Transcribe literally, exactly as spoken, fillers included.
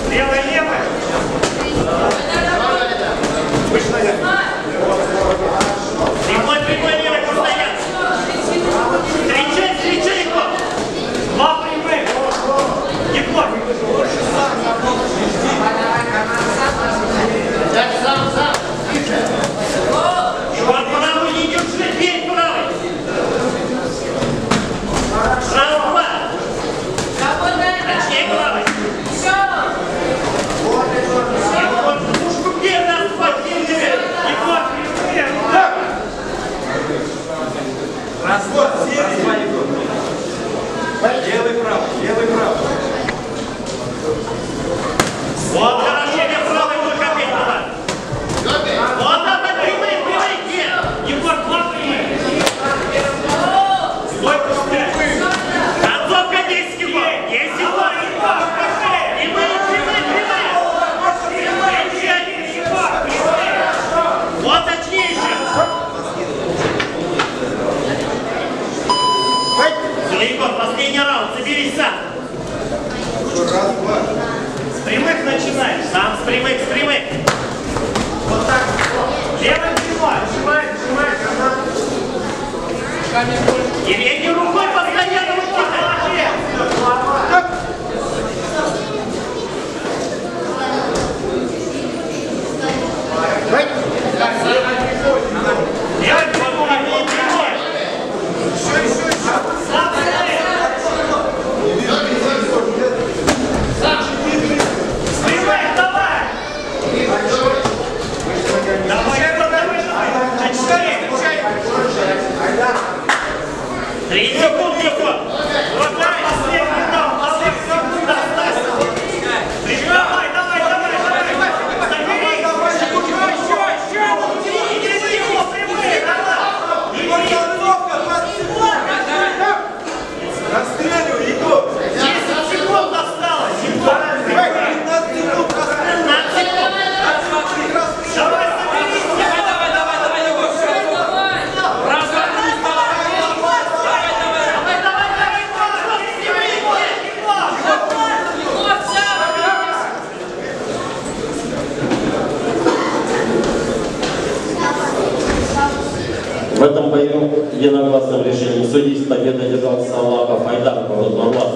Левая, левая. Выше нога. Прямой, прямой, левый постоянно. Встречай, встречай его. Два прямых. Егор. Так, сам, сам. Егор, правый не держи, бей правый. Раз, два. Точнее, правый. Егор, пушку бей, раз, два, бей тебе. Егор, бей. Развод, серия. Левый, правый, левый, правый. Вот, хорошо, я правый только опять туда. Вот, да, да, прямые, прямые, где? Егор, два прямые. Стой, пускай. Концовка десять секунд. десять секунд, Егор, прямые, прямые, прямые. Прямые, Егор, прямые. Вот, точнее еще. Все, Егор, последний раунд, соберись сам. Раз, два. С прямых начинаешь. Сам с прямых, с прямых. Вот так. Левый прямой. Сжимай, сжимай, гранат. И передней рукой постоянно вытягивай. Левый прямой, левый прямой. Еще, еще, еще. Сам прямых. Прямых, давай. Давай, Егор, давай. Чуть скорее, включай. Три секунды, Егор. Вот давай, последний раунд, последний секунд остался. Давай, давай, давай, давай. Забери. Еще, еще, еще. Иди его, прямые, давай. Иди. Расстреливай, Егор. десять секунд осталось, Егор. пятнадцать секунд. пятнадцать секунд. Давай, соберись. Давай, давай, давай, давай, Егор. Раз, два, три, давай. Давай, давай. Давай, давай, давай, давай. Егор, сам. В этом бою единогласным решением судей с победой держался Аллахов Айдар, город Нурлат.